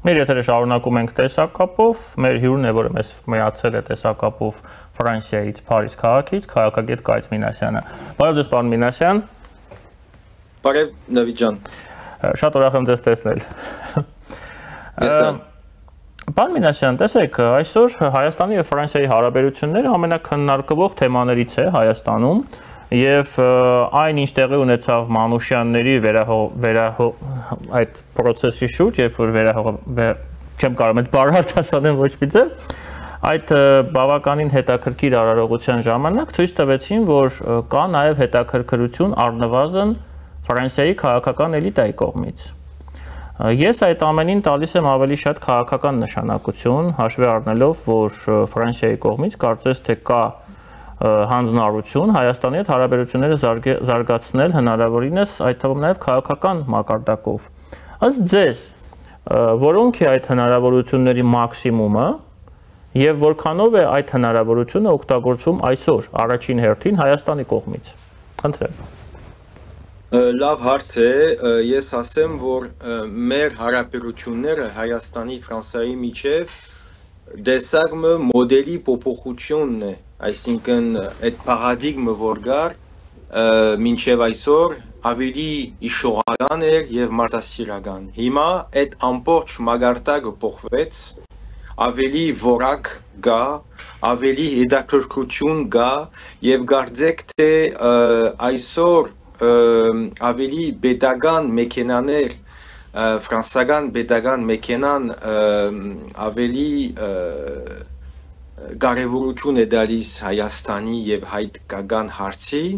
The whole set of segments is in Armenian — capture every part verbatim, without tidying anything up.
Մեր եթերը շարունակում ենք տեսակապով, մեր հյուրն է, որը մեզ միացել է տեսակապով Ֆրանսիայից, Փարիզ քաղաքից, քաղաքագետ Կայծ Մինասյանը։ Բարև ձեզ, պարոն Մինասյան։ Բարև Դավիթ ջան։ Շատ ուրախ եմ ձեզ տեսնել։ Պարոն Մինասյան, տեսեք, այսօր Հայաստանի եւ Ֆրանսիայի հարաբերությունները ամենաքննարկվող թեմաներից է Հայաստանում, եւ այն ինչ տեղի ունեցավ Մանուշյանների վերահո այդ process-ի շուրջ, երբ որ վերահո չեմ կարող այդ բառը արտասանեմ ոչ մի ձև, այդ բավականին հետաքրքիր արարողության ժամանակ ցույց տվեցին, որ կա նաեւ հետաքրքրություն առնվազն Ֆրանսիայի քաղաքական էլիտայի կողմից։ Ես այդ ամենին տալիս եմ ավելի շատ քաղաքական նշանակություն, հաշվի առնելով, որ Ֆրանսիայի կողմից կարծես թե կա հանձնարարություն Հայաստանի հետ հարաբերությունները զարգացնել հնարավորինս այդ թվում նաև քաղաքական մակարդակով։ Ըստ ձեզ, որոնք է այդ հնարավորությունների մաքսիմումը եւ որքանով է այդ հնարավորությունը օգտագործվում այսօր առաջին հերթին Հայաստանի կողմից։ Խնդրեմ։ Լավ հարց է, ես ասեմ, որ մեր հարաբերությունները Հայաստանի Ֆրանսիայի միջև դեսագմը մոդելի փոփոխությունն է, այսինքն այդ պարադիգմը որ գար մինչև այսօր ավելի իշողական էր եւ մարդասիրական։ Հիմա այդ ամբողջ մագարտակը փոխվեց, ավելի որակ գա, ավելի հետաքրքրություն գա եւ կարծեք թե այսօր ավելի պետական մեքենաներ ֆրանսական պետական մեքենան ավելի կարևորություն է դալիս Հայաստանի եւ հայկական հարցին,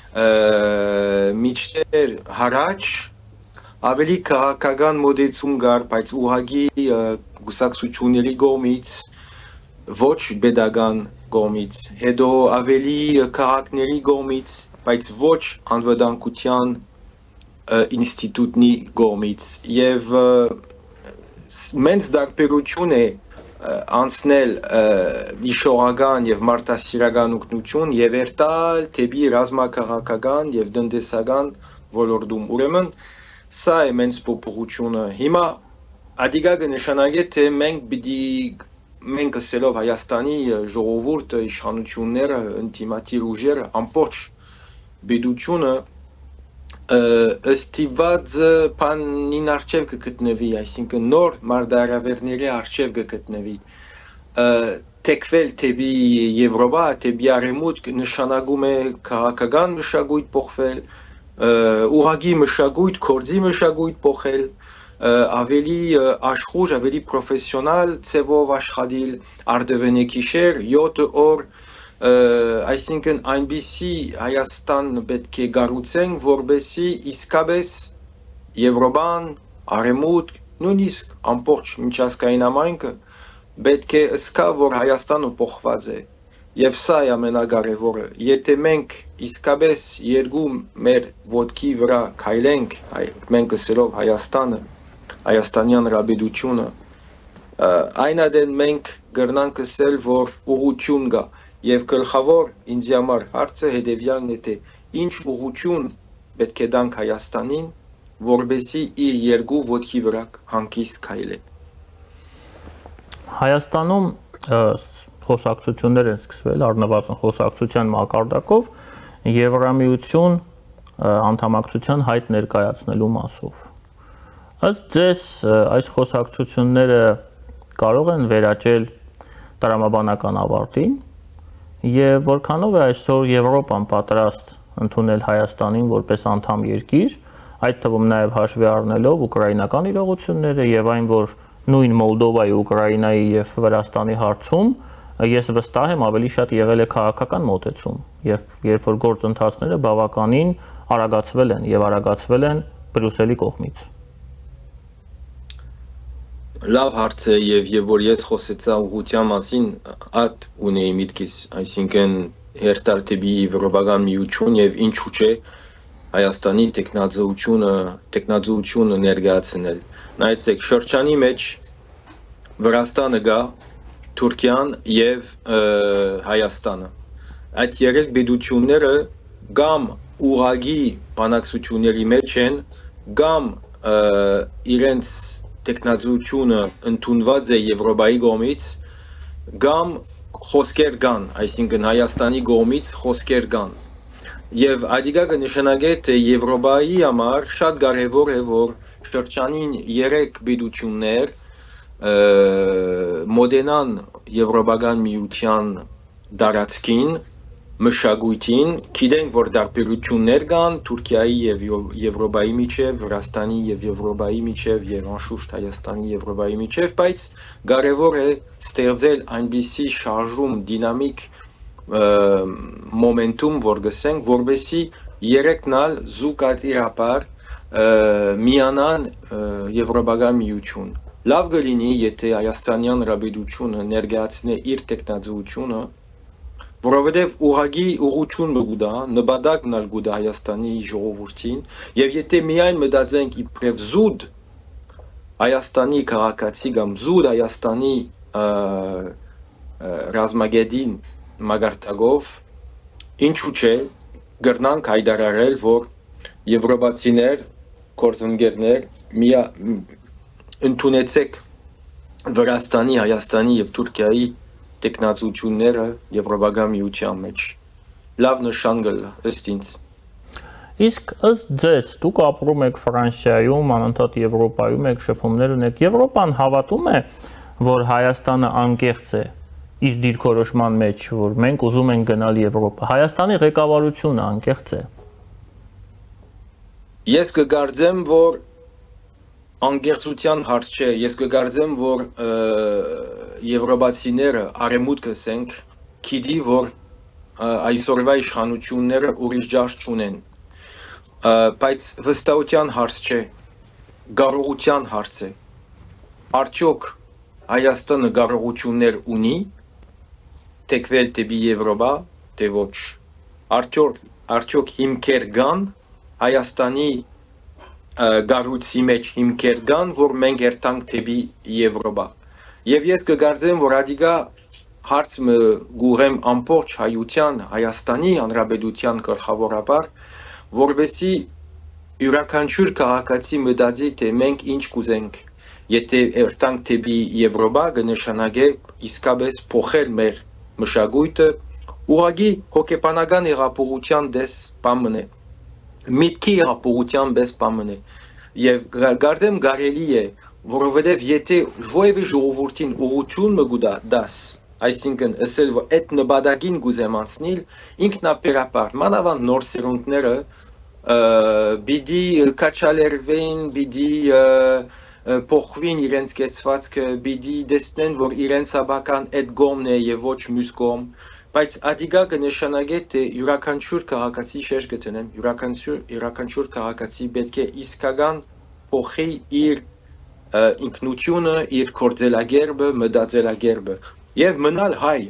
միջտեր հարաճ ավելի քաղաքական մոդեցում գար, բայց ուղղակի գուսակցությունների կողմից, ոչ պետական կողմից, հետո ավելի քաղաքների կողմից, բայց ոչ անվտանգության ինստիտուտնի կողմից եւ մենց դարբերություն է անցնել իշողական եւ մարդասիրական ուղղություն եւ երթալ թեպի ռազմաքաղաքական եւ տնտեսական ոլորտում։ Ուրեմն սա է մենց փոփոխությունը։ Հիմա ադիգա կնշանակի թե մենք պիտի մենք ասելով Հայաստանի ժողովուրդը, իշխանությունները, ինտիմատիր ուժերը ամբողջ պետությունը ըստիված բանին արչև կգտնվի, այսինքն նոր մարդահրավերների արչև կգտնվի, թեքվել թեպի Եվրոպա, թեպի արևմուտք նշանակում է քաղաքական մշակույթ փոխվել, ուղղակի մշակույթ, գործի մշակույթ փոխել, ավելի աշխուժ, ավելի պրոֆեսիոնալ ձևով աշխատել, արդյունավետ յոթ օր այսինքն այնպիսի Հայաստան պետք է գառուցենք, որպեսզի իսկապես Եվրոպան, Արևմուտք, նույնիսկ ամբողջ միջազգային համայնքը պետք է զգա, որ Հայաստանը փոխված է։ Եվ սա է ամենակարևորը։ Եթե մենք իսկապես երկու մեր ոտքի վրա քայլենք, մենք ասելով Հայաստանը, Հայաստանյան ռաբեդությունը, այն ադեն մենք կգրնանք ասել, որ ուղղություն կա։ Եվ գլխավոր ինձ համար հարցը հետևյալն է, թե ինչ ուղղություն պետք է տանք Հայաստանին, որպեսզի իր երկու ոտքի վրա հանգիստ քայլի։ Հայաստանում խոսակցություններ են սկսվել առնվազն խոսակցության մակարդակով Եվրամիություն անդամակցության հայտ ներկայացնելու մասով։ Ըստ ձեզ այս խոսակցությունները կարող են վերաճել տրամաբանական ավարտին եւ որքանով է այսօր Եվրոպան պատրաստ ընդունել Հայաստանին որպես անդամ երկիր, այդ թվում նաեւ հաշվի առնելով ուկրաինական իրողությունները եւ այն, որ նույն Մոլդովայի, Ուկրաինայի եւ Վրաստանի հարցում ես վստահ եմ ավելի շատ եղել է քաղաքական մոտեցում եւ երբ որ գործընթացները բավականին արագացվել են եւ արագացվել են Բրյուսելի կողմից։ Լավ հարց է եւ եւ որ ես խոսեցա ուղղության մասին, այդ ունեի միտքիս, այսինքն հերթալ թեպի Եվրոպական միություն եւ ինչու՞ չէ Հայաստանի տեխնազոությունը, տեխնազոությունը ներկայացնել։ Նայեցեք, շրջանի մեջ Վրաստանը գա, Թուրքիան եւ Հայաստանը։ Այդ երեք պետությունները կամ ուղղակի բանակցությունների մեջ են, կամ իրենց տեխնազությունը ընդունված է Եվրոպայի կողմից, կամ խոսքեր կան, այսինքն Հայաստանի կողմից խոսքեր կան։ Եվ ադիգա կնշանակե, թե Եվրոպայի համար շատ կարևոր է, որ շրջանին երեք պետություններ մոդենան Եվրոպական միության դարածքին, մշակույթին, գիտենք, որ տարբերություններ կան Թուրքիայի եւ Եվրոպայի միջև, Վրաստանի եւ Եվրոպայի միջև եւ անշուշտ Հայաստանի Եվրոպայի միջև, բայց կարևոր է ստեղծել այնպիսի շարժում դինամիկ մոմենտում, որ գսենք, որովհետեւ երեքն ալ զուգադիռաբար միանան Եվրոպական միություն։ Լավ կլինի, եթե Հայաստանյան Հանրապետությունը ներկայացնի իր տեխնազությունը, որովհետև ուղղակի ուղղություն մգուտա, նպատակն ալ գուտա Հայաստանի ժողովրդին, եւ եթե միայն մտածենք իբրև զուտ Հայաստանի քաղաքացի կամ զուտ Հայաստանի ռազմագետին մագարտակով, ինչու՞ չէ, կրնանք հայտարարել, որ եվրոպացիներ, գործընկերներ, միա ընդունեցեք Վրաստանի, Հայաստանի եւ Թուրքիայի տեխնազությունները Եվրոպական միության մեջ։ Լավ նշան կլա, ըստ ինձ։ Իսկ ըստ ձեզ, դուք ապրում եք Ֆրանսիայում, անընդհատ Եվրոպայում եք, շփումներ ունեք, Եվրոպան հավատում է, որ Հայաստանը անկեղծ է իր դիրքորոշման մեջ, որ մենք ուզում ենք գնալ Եվրոպա։ Հայաստանի ղեկավարությունը անկեղծ է։ Ես կգարձեմ, որ անկեղծության հարց չէ, ես կգարձեմ, որ եվրոպացիները արևմուտքը ասենք, գիտի, որ այսօրվա իշխանությունները ուրիշ ջահ չունեն, բայց վստահության հարց չէ, կարողության հարց է։ Արդյոք Հայաստանը կարողություններ ունի, թեքվել դեպի Եվրոպա, թե ոչ։ Արդյոք արդյոք հիմքեր կան Հայաստանի գարուցի մեջ հիմքեր կան, որ մենք երթանք դեպի Եվրոպա։ Եվ ես կգարձեմ, որ ադիգա հարցը գուղեմ ամբողջ հայության, Հայաստանի Հանրապետության գլխավորաբար, որովհետեւ յուրաքանչյուր քաղաքացի մտածի, թե մենք ինչ կուզենք, եթե երթանք դեպի Եվրոպա, կնշանակե իսկապես փոխել մեր մշակույթը, ուղղակի հոգեբանական հեղափոխության դես բամն է։ Միտքի հեղափոխության պես բամն է, եւ գարդեմ կարելի է, որովհետեւ եթե որևէ ժողովրդին ուղղություն մգուտա դաս, այսինքն ասել, որ այդ նպատակին գուզեմ անցնել, ինքնաբերաբար մանավանդ նոր սերունդները պիտի կաչալերվեն, պիտի փոխվին իրենց կեցվածքը, պիտի տեսնեն, որ իրենց հավական այդ կողմն է եւ ոչ մյուս կողմ, բայց ադիգա կնշանակե, թե յուրաքանչյուր քաղաքացի շեշ կտնեմ, յուրաքանչյուր յուրաքանչյուր քաղաքացի պետք է իսկական փոխի իր ինքնությունը, իր գործելակերպը, մտածելակերպը եւ մնալ հայ։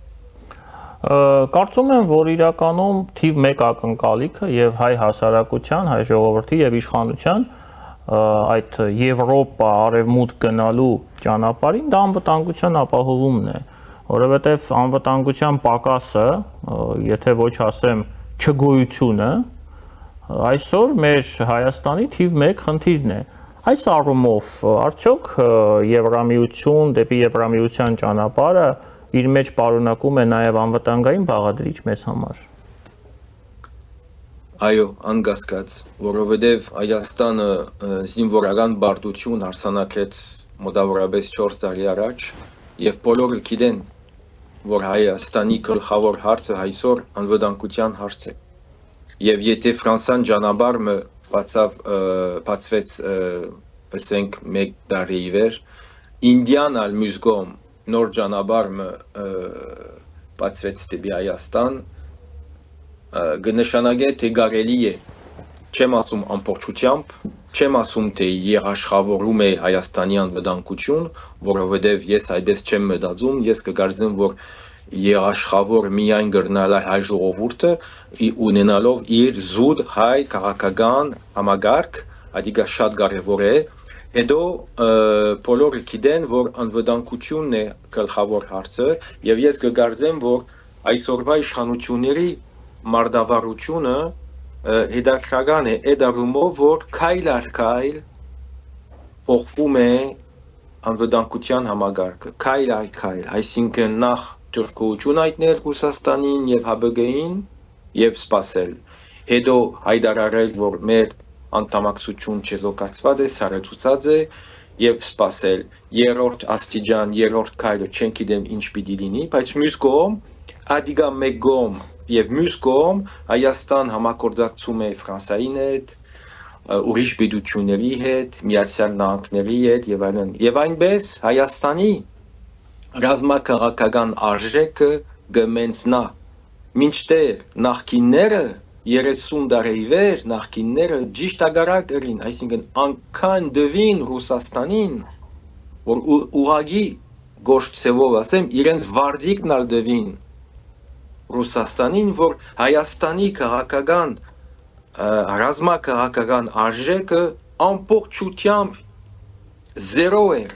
Կարծում եմ, որ իրականում թիվ մեկ ակնկալիքը եւ հայ հասարակության, հայ ժողովրդի եւ իշխանության այդ Եվրոպա արևմուտք գնալու ճանապարհին դա անվտանգության ապահովումն է, որովհետեւ անվտանգության պակասը, եթե ոչ ասեմ չգոյությունը, այսօր մեր Հայաստանի թիվ մեկ խնդիրն է։ Այս առումով արդյոք Եվրամիություն դեպի Եվրամիության ճանապարհը իր մեջ պարունակում է նաև անվտանգային բաղադրիչ մեզ համար։ Այո, անկասկած, որովհետև Հայաստանը զինվորական բարդություն արձանագրեց մոտավորապես չորս տարի առաջ, եւ բոլորը գիտեն, որ Հայաստանի գլխավոր հարցը այսօր անվտանգության հարց է։ Եվ եթե Ֆրանսիան ճանապարհը բացավ բացվեց, ասենք մեկ տարի ի վեր, Ինդիան ալ մյուս կողմ նոր ճանապարհը բացվեց դեպի Հայաստան, կնշանակե, թե կարելի է, չեմ ասում ամբողջությամբ, չեմ ասում, թե երաշխավորում է Հայաստանի անվտանգություն, որովհետև ես այդպես չեմ մտածում, ես կգարձեմ, որ երաշխավոր միայն կրնալ է հայ ժողովուրդը, ունենալով իր զուտ հայ քաղաքական համագարկ, ադիգա շատ կարևոր է, հետո բոլորը գիտեն, որ անվտանգությունն է գլխավոր հարցը, եւ ես կգարձեմ, որ այսօրվա իշխանությունների մարտավարությունը հետաքրքրական է այդ առումով, որ քայլ առ քայլ փոխվում է անվտանգության համագարկը, քայլ այլ քայլ, այսինքն նախ թուրքություն այտնել Ռուսաստանին եւ Հ B G-ին եւ սпасել, հետո հայտարարել, որ մեր անդամակցություն չեզոքացված է, սարեցուցած է եւ սпасել, երրորդ աստիճան, երրորդ քայլը չեն գիտեմ ինչ պիտի լինի, բայց մյուս կողմ ադիգա մեկ կողմ եւ մյուս կողմ Հայաստան համագործակցում է Ֆրանսիայի հետ, ուրիշ պետությունների հետ, Միացյալ Նահանգների հետ եւ այլն։ Եվ այնպես Հայաստանի ռազմաքաղաքական արժեքը կմենցնա։ Մինչդեռ նախկինները երեսուն տարի վեր նախկինները ճիշտ ագարակ ըրին, այսինքն անկան դվին Ռուսաստանին, որ ուղագի գոշտցեվով ասեմ, իրենց վարդիկն ալ դվին Ռուսաստանին, որ Հայաստանի քաղաքական ռազմաքաղաքական արժեքը ամբողջությամբ զերո էր,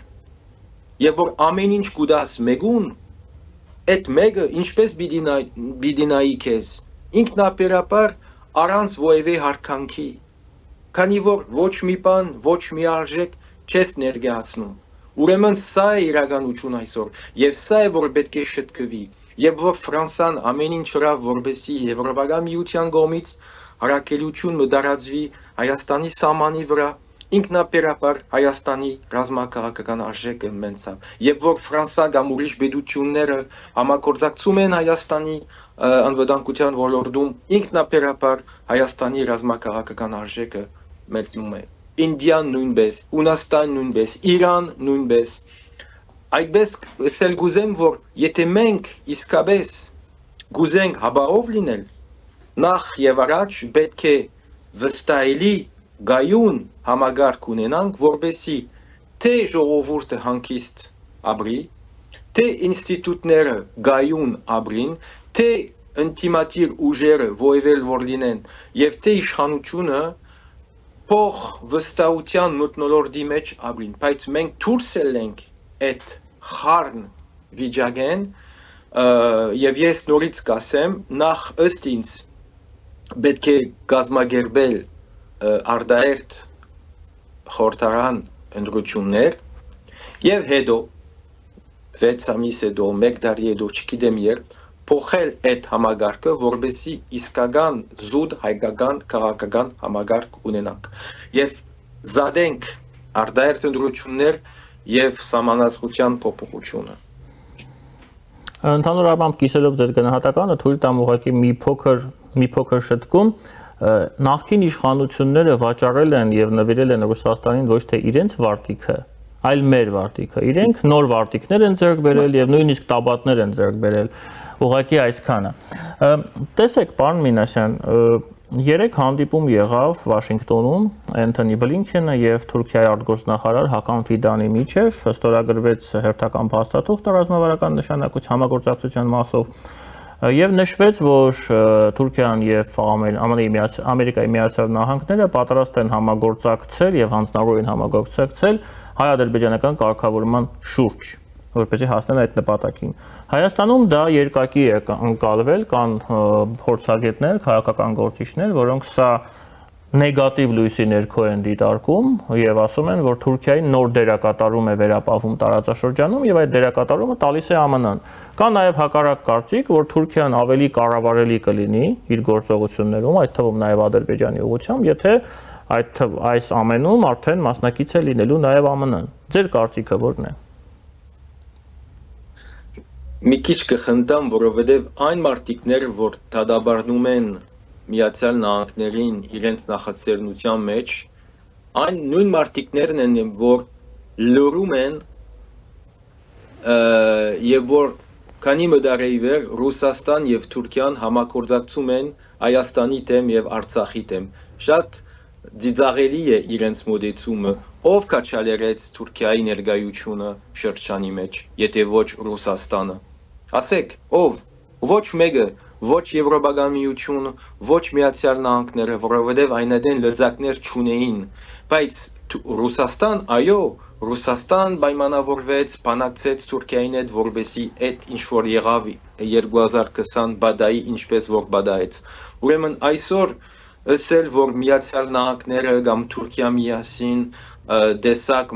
եւ որ ամեն ինչ կուտաս մեկուն, այդ մեկը ինչպես պիտի նայի քեզ, ինքնաբերաբար առանց որևէ հարկանքի, քանի որ ոչ մի բան, ոչ մի արժեք չես ներկայացնում։ Ուրեմն սա է իրականություն այսօր, եւ սա է որ պետք է շտկվի, եւ որ Ֆրանսան ամեն ինչ հրավ որբեսի Եվրոպական միության կողմից հարակելություն մտարածվի Հայաստանի սահմանի վրա, ինքնաբերաբար Հայաստանի ռազմաքաղաքական արժեքը մենցավ, եւ որ Ֆրանսա կամ ուրիշ պետությունները համագործակցում են Հայաստանի անվտանգության ոլորտում, ինքնաբերաբար Հայաստանի ռազմաքաղաքական արժեքը մեծնում է։ Ինդիան նույնպես, Հունաստան նույնպես, Իրան նույնպես։ Այդպես ասել գուզեմ, որ եթե մենք իսկապես գուզենք հաբարով լինել, նախ եւ առաջ պետք է վստահելի գայուն համագարկ ունենանք, որպեսզի թե ժողովուրդը հանգիստ ապրի, թե ինստիտուտները գայուն ապրին, թե ինտիմատիր ուժերը ովևէ որ լինեն, եւ թե իշխանությունը փող վստահության մթնոլորտի մեջ ապրին, բայց մենք դուրս ենք այդ խառն վիճակեն, եւ ես նորից կասեմ, նախ ըստ ինձ պետք է կազմակերպել արտահերթ խորհրդարան ընտրություններ եւ հետո վեց ամիս հետո մեկ տարի հետո չգիտեմ երբ փոխել այդ համագարկը, որպեսզի իսկական զուտ հայկական քաղաքական համագարկ ունենանք եւ զադենք արտահերթ ընտրություններ եւ սահմանադրության փոփոխությունը։ Ընդհանուր առմամբ կիսելով ձեր գնահատականը թույլ տամ ուղղակի մի փոքր մի փոքր շտկում, նախկին իշխանությունները վաճառել են եւ նվիրել են Ռուսաստանին ոչ թե իրենց վարտիքը, այլ մեր վարտիքը։ Իրենք նոր վարտիքներ են ձեռք բերել եւ նույնիսկ տաբատներ են ձեռք բերել։ Ուղղակի այսքանը։ Տեսեք, պարոն Մինասյան, երեք հանդիպում եղավ Վաշինգտոնում Անթոնի Բլինքենը եւ Թուրքիայի արտգործնախարար Հական Ֆիդանի միջև, ստորագրվեց հերթական փաստաթուղթ ռազմավարական նշանակության համագործակցության մասով եւ նշվեց, որ Թուրքիան եւ Ամերիկայի Միացյալ Նահանգները պատրաստ են համագործակցել եւ հանձնարարույն համագործակցել հայ-ադրբեջանական կարգավորման շուրջ, որպեսզի հասնեն այդ նպատակին։ Հայաստանում դա երկակի է ընկալվել, կան փորձագետներ, քաղաքական գործիչներ, որոնք սա նեգատիվ լույսի ներքո են դիտարկում եւ ասում են, որ Թուրքիայի նոր դերակատարում է վերապահվում տարածաշրջանում եւ այդ դերակատարումը տալիս է ԱՄՆ-ն։ Կա նաեւ հակառակ կարծիք, որ Թուրքիան ավելի կառավարելի կլինի իր գործողություններում, այդ թվում նաեւ Ադրբեջանի ուղղությամբ, եթե այդ այս ամենում արդեն մասնակից է լինելու նաեւ ԱՄՆ-ն։ Ձեր կարծիքը ո՞րն է։ Մի քիչ կխնդամ, որովհետև այն մարտիկները, որ դադարում են Միացյալ Նահանգներին իրենց նախաձեռնության մեջ, այն նույն մարտիկներն են, որ լրում են եւ որ քանի մդարի վեր Ռուսաստան եւ Թուրքիան համագործակցում են Հայաստանի դեմ եւ Արցախի դեմ։ Շատ դիզաղելի է իրենց մոդեցումը, ով կաչալերեց Թուրքիայի ներկայությունը շրջանի մեջ, եթե ոչ Ռուսաստանը։ Ասեք, ով, ոչ մեկը, ոչ Եվրոպական միությունը, ոչ Միացյալ Նահանգները, որովհետև այնադեն լծակներ չունեին, բայց Ռուսաստան, այո, Ռուսաստան պայմանավորվեց, բանակցեց Թուրքիային հետ, որպեսզի այդ ինչ որ եղավ երկու հազար քսան բադայի ինչպես որ բադայեց։ Ուրեմն այսօր Ասել, որ Միացյալ Նահանգները կամ Թուրքիա միասին դեսակ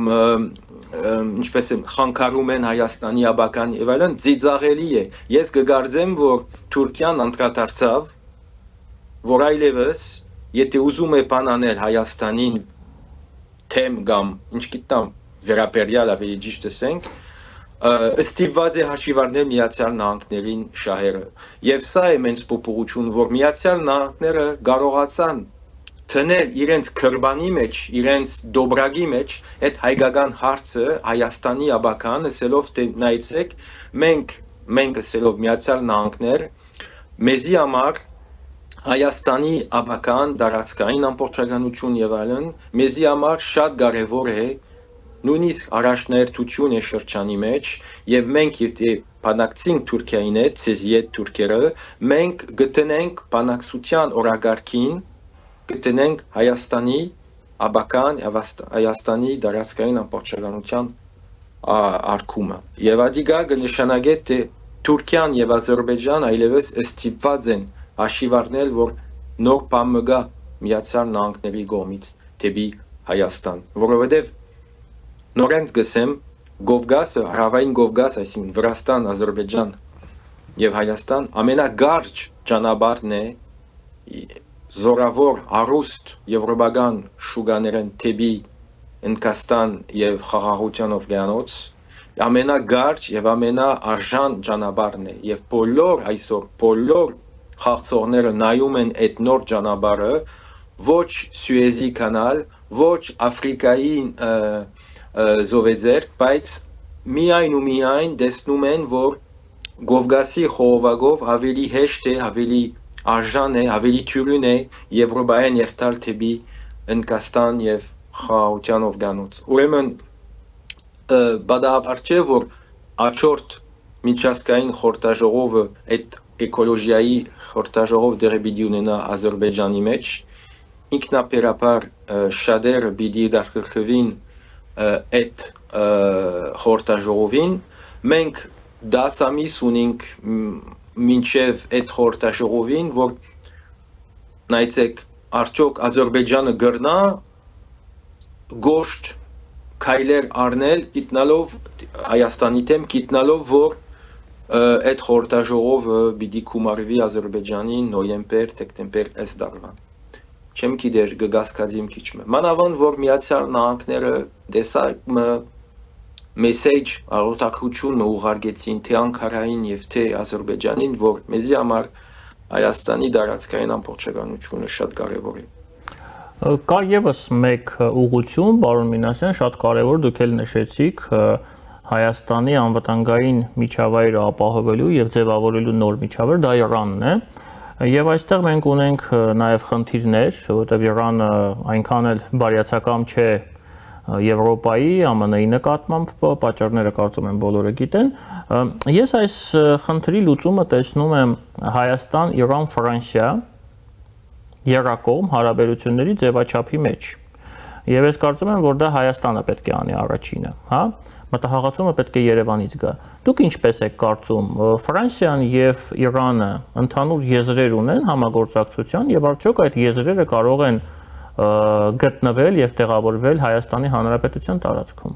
ինչպես եմ խանգարում են Հայաստանի աբական եւ այլն, ծիծաղելի է։ Ես կգարձեմ, որ Թուրքիան անդրադարձավ, որ այլևս եթե ուզում է բան անել Հայաստանին թեմ կամ ինչ գիտեմ վերաբերյալ ավելի ճիշտ ասենք, ստիպված է հաշիվ առնել Միացյալ Նահանգներին շահերը։ Եվ սա է մենց փոփոխություն, որ Միացյալ Նահանգները կարողացան թնել իրենց քրբանի մեջ, իրենց դոբրագի մեջ այդ հայկական հարցը Հայաստանի աբական, ասելով թե նայեցեք, մենք մենք ասելով Միացյալ Նահանգներ, մեզի համար Հայաստանի աբական դարածքային ամբողջականություն եւ այլն, մեզի համար շատ կարեւոր է նույնիսկ առաջնահերթություն է շրջանի մեջ եւ մենք եթե բանակցենք Թուրքիային հետ, ցեզի հետ թուրքերը, մենք գտնենք բանակցության օրակարգին գտնենք Հայաստանի աբական Հայաստանի դարածքային ամբողջականության արկումը եւ ադիգա կնշանակե թե Թուրքիան եւ Ադրբեջան այլևս ստիպված են հաշիվ առնել, որ նոր բան մգա Միացյալ Նահանգների կողմից դեպի Հայաստան, որովհետեւ նորենց գսեմ Կովկասը, Հարավային Կովկաս, այսինքն Վրաստան, Ադրբեջան եւ Հայաստան ամենագարճ ճանապարհն է զորավոր հարուստ եվրոպական շուկաներեն թեպի Ընկաստան եւ Խաղաղության օվկիանոց ամենագարճ եւ ամենաարժան ճանապարհն է եւ բոլոր այսօր բոլոր խաղցողները նայում են այդ նոր ճանապարհը ոչ Սյուեզի կանալ, ոչ Աֆրիկայի զովեզեր, բայց միայն ու միայն տեսնում են, որ Կովկասի խողովակով ավելի հեշտ է, ավելի արժան է, ավելի թյուրին է Եվրոպայեն երթալ թեպի Ընկաստան եւ Խաղաղության օվկիանոց։ Ուրեմն բադաբար չէ, որ աջորդ միջազգային խորհրդաժողովը այդ էկոլոգիայի խորհրդաժողով դեղի պիտի ունենա Ադրբեջանի մեջ, ինքնաբերաբար շատերը պիտի դարձվին այդ խորհրդաժողովին, մենք դաս ամիս ունենք մինչև այդ խորհրդաժողովին, որ նայեցեք արդյոք Ադրբեջանը գրնա գոշտ քայլեր առնել գիտնալով Հայաստանի դեմ գիտնալով որ այդ խորհրդաժողովը պիտի գումարվի Ադրբեջանին նոյեմբեր դեկտեմբեր այս տարվա չեմ գիտեր կգասկածիմ քիչ մը մանավանդ որ Միացյալ Նահանգները դեսակ մեսեջ աղոթակություն ուղարկեցին թե Անկարային եւ թե Ադրբեջանին, որ մեզի համար Հայաստանի դարածքային ամբողջականությունը շատ կարեւոր է։ Կա եւս մեկ ուղղություն, պարոն Մինասյան, շատ կարեւոր, դուք էլ նշեցիք Հայաստանի անվտանգային միջավայրը ապահովելու եւ ձևավորելու նոր միջավայր, դա Իրանն է։ Եվ այստեղ մենք ունենք նաեւ խնդիրներ, որովհետեւ Իրանը այնքան էլ բարյացակամ չէ Եվրոպայի, ԱՄՆ-ի նկատմամբ պատճառները կարծում եմ բոլորը գիտեն։ Ես այս խնդրի լուծումը տեսնում եմ Հայաստան, Իրան, Ֆրանսիա երակողմ հարաբերությունների ձևաչափի մեջ։ Եվ ես կարծում եմ, որ դա Հայաստանը պետք է անի առաջինը, հա։ Մտահղացումը պետք է Երևանից գա։ Դուք ինչպես եք կարծում, Ֆրանսիան եւ Իրանը ընդհանուր եզրեր ունեն համագործակցության եւ արդյոք այդ եզրերը կարող են գտնվել եւ տեղավորվել Հայաստանի Հանրապետության տարածքում։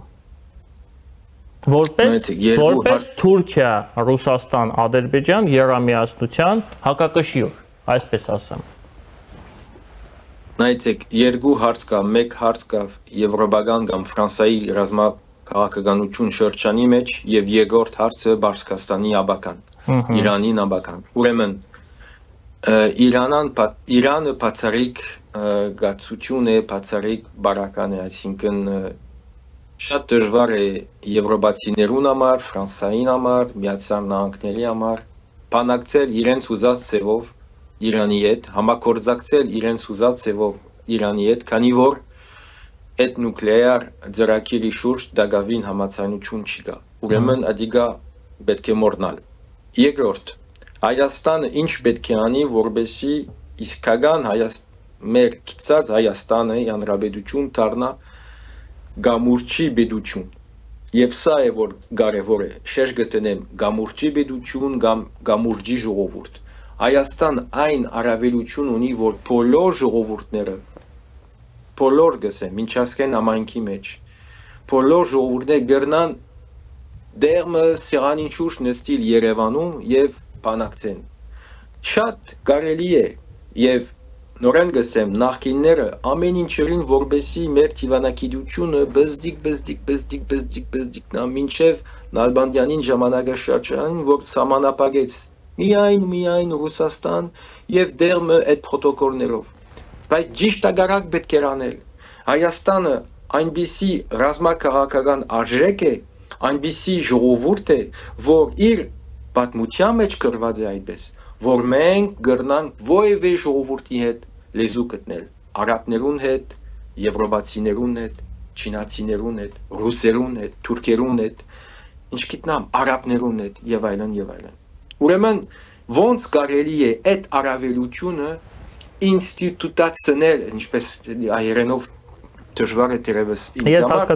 Որպես որպես Թուրքիա, Ռուսաստան, Ադրբեջան երամիասնության հակակշիռ, այսպես ասեմ։ Նայեցեք, երկու հարց կա, մեկ հարց կա եվրոպական կամ Ֆրանսիայի ռազմաքաղաքականություն շրջանի մեջ եւ երկրորդ հարցը Բարսկաստանի աբական, Իրանի աբական։ Ուրեմն Իրանան Իրանը բացառիկ գացություն է, բացառիկ բարական է, այսինքն շատ դժվար է եվրոպացիներուն համար, Ֆրանսիային համար, Միացյալ Նահանգների համար բանակցել իրենց ուզած ձևով Իրանի հետ, համագործակցել իրենց ուզած ձևով Իրանի հետ, քանի որ այդ նուկլեար ծրագիրի շուրջ դակավին համաձայնություն չկա։ Ուրեմն ադիգա պետք է մոռանալ։ Երկրորդ, Հայաստանը ինչ պետք է անի, որպեսզի իսկական մեր գծած Հայաստանը հանրապետություն դառնա գամուրջի պետություն։ Եվ սա է որ կարևոր է, շեշտ գտնեմ գամուրջի պետություն կամ գամուրջի ժողովուրդ։ Հայաստան այն առավելություն ունի, որ բոլոր ժողովուրդները, բոլոր գսեմ, միջազգային համայնքի մեջ, բոլոր ժողովուրդները գրնան դերմը սեղանին շուրջ նստիլ Երևանում եւ բանակցեն։ Շատ կարելի է եւ նորեն գսեմ նախկինները ամեն ինչերին որբեսի մեր դիվանագիտությունը բզդիկ բզդիկ բզդիկ բզդիկ բզդիկնա մինչև Նալբանդյանին ժամանակաշրջանին որ սահմանապակեց միայն միայն Ռուսաստան եւ դերմը այդ պրոտոկոլներով բայց ճիշտ ագարակ պետք է անել Հայաստանը այնպիսի ռազմաքաղաքական արժեք է այնպիսի ժողովուրդ է որ իր պատմության մեջ գրված է այդպես որ մենք գրնանք ովևէ ժողովրդի հետ լեզու գտնել արաբներուն հետ, եվրոպացիներուն հետ, չինացիներուն հետ, ռուսերուն հետ, թուրքերուն հետ, ինչ գիտնամ արաբներուն հետ եւ այլն եւ այլն։ Ուրեմն ոնց կարելի է այդ առավելությունը ինստիտուտացնել, ինչպես հայերենով դժվար է դերևս ինձ համար,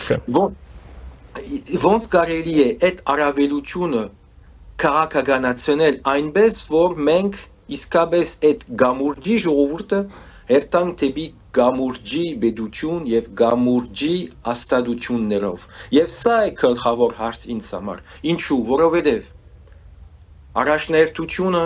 բայց ոնց կարելի է այդ առավելությունը քաղաքականացնել այնպես, որ մենք իսկապես այդ գամուրջի ժողովուրդը հերթանք թեպի գամուրջի բեդություն եւ գամուրջի աստադություններով եւ սա է գլխավոր հարց ինձ համար ինչու որովհետեւ առաջնահերթությունը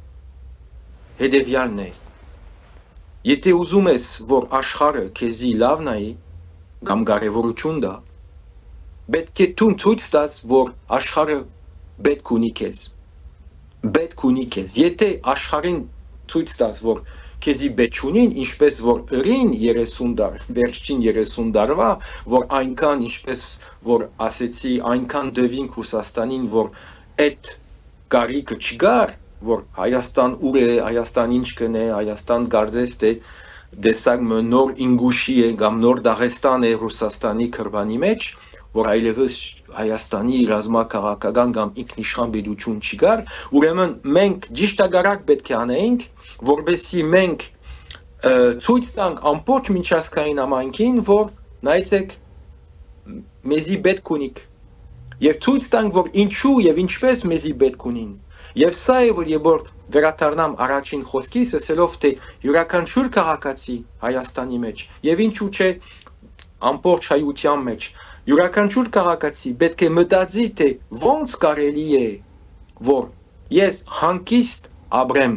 հետեւյալն է եթե ուզում ես որ աշխարհը քեզի լավ նայի կամ կարեւորություն դա պետք է դու ցույց տաս որ աշխարհը պետք ունի քեզ պետք ունի քեզ եթե աշխարհին ցույց տաս որ քեզի պետք չունին ինչպես որ ըրին երեսուն դար վերջին երեսուն դարվա որ այնքան ինչպես որ ասեցի այնքան դվին Ռուսաստանին որ այդ գարիկը չգար որ Հայաստան ուր է Հայաստան ինչ կնե Հայաստան գարձես թե դեսակ նոր ինգուշի է կամ նոր Դաղեստան է Ռուսաստանի քրբանի մեջ որ այլևս Հայաստանի ռազմաքաղաքական կամ ինքնիշխան պետություն չգար, ուրեմն մենք ճիշտագարակ պետք է անենք, որովհետեւ մենք ցույց տանք ամբողջ միջազգային համայնքին, որ նայեցեք մեզի պետք ունիք, եւ ցույց տանք, որ ինչու եւ ինչպես մեզի պետք ունին։ Եվ սա է որ երբ վերադառնամ առաջին խոսքիս, ասելով թե յուրաքանչյուր քաղաքացի Հայաստանի մեջ եւ ինչու՞ չէ ամբողջ հայության մեջ յուրաքանչյուր քաղաքացի պետք է մտածի թե ոնց կարելի է որ ես հանգիստ ապրեմ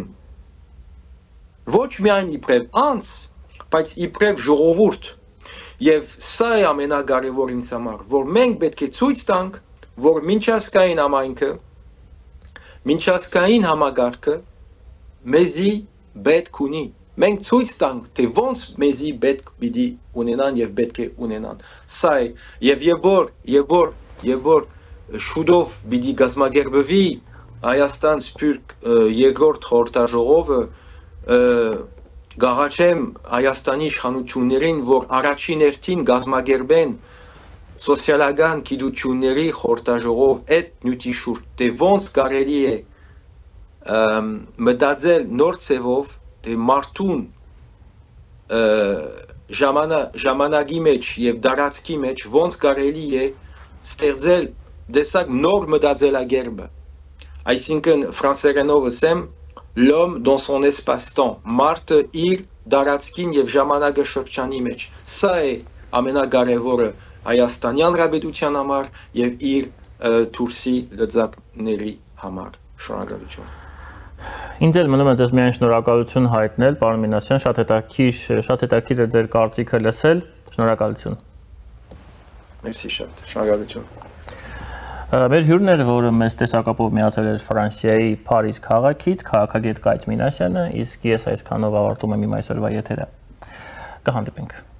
ոչ միայն իբրև անձ բայց իբրև ժողովուրդ եւ սա է ամենակարևորը ինձ համար որ մենք պետք է ցույց տանք որ միջազգային համայնքը միջազգային համագարկը մեզի պետք ունի մենք ցույց տանք թե ոնց մեզի պետք պիտի ունենան եւ պետք է ունենան սա է եւ երբ որ երբ որ շուտով պիտի գազմագերբվի Հայաստան սփյուռք երկրորդ խորհրդաժողովը գաղաչեմ Հայաստանի իշխանություններին որ առաջին հերթին գազմագերբեն սոցիալական գիտությունների խորհրդաժողով այդ նյութի շուրջ թե ոնց կարելի է մտածել նոր ձևով թե մարդուն ժամանակի մեջ եւ դարածքի մեջ ոնց կարելի է ստեղծել դեսակ նոր մտածելակերպը այսինքն ֆրանսերենով ասեմ l'homme dans son espace-temps մարդը իր դարածքին եւ ժամանակաշրջանի մեջ սա է ամենակարևորը Հայաստանի Հանրապետության համար եւ իր դուրսի լծակների համար շնորհակալություն Ինձ էլ մնում է ձեզ միայն շնորհակալություն հայտնել, պարոն Մինասյան, շատ հետաքրքիր, շատ հետաքրքիր է ձեր կարծիքը լսել, շնորհակալություն։ Մերսի շատ, շնորհակալություն։ Մեր հյուրն էր, որը մեզ տեսակապով միացել էր Ֆրանսիայի Փարիզ քաղաքից, քաղաքագետ Կայթ Մինասյանը, իսկ ես այսքանով ավարտում եմ իմ այսօրվա եթերը։ Կհանդիպենք։